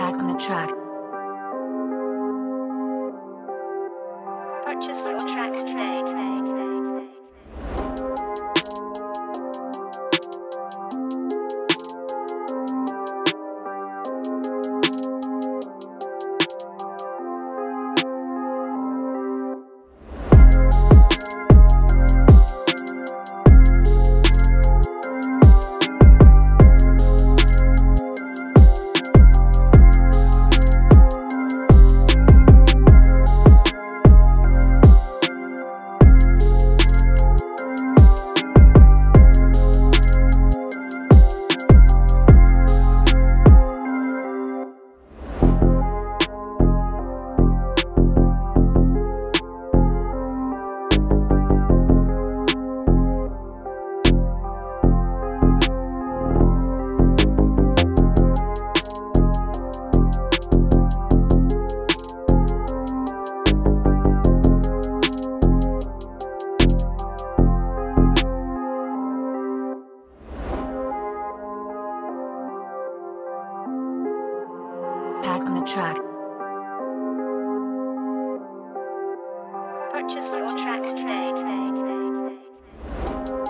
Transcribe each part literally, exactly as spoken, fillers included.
Back on the track. Purchase your tracks today. today, today, today. Back on the track. Purchase your tracks today. today, today, today.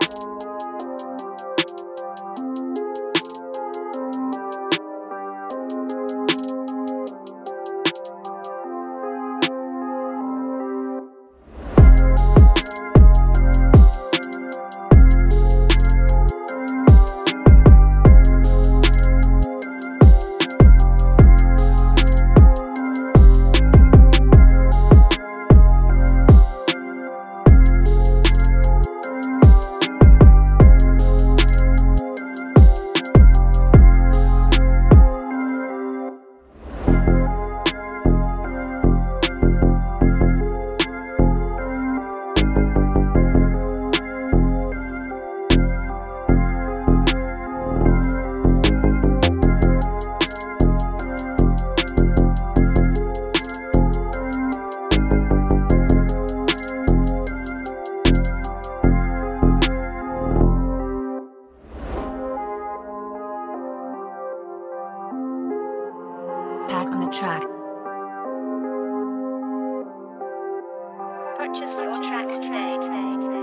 Back on the track. Purchase your tracks today. today, today.